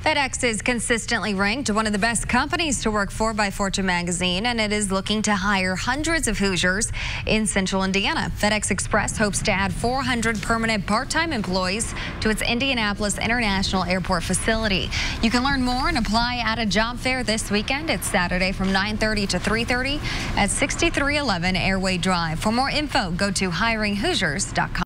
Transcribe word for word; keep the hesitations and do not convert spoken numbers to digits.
FedEx is consistently ranked one of the best companies to work for by Fortune magazine, and it is looking to hire hundreds of Hoosiers in central Indiana. FedEx Express hopes to add four hundred permanent part-time employees to its Indianapolis International Airport facility. You can learn more and apply at a job fair this weekend. It's Saturday from nine thirty to three thirty at sixty-three eleven Airway Drive. For more info, go to hiring hoosiers dot com.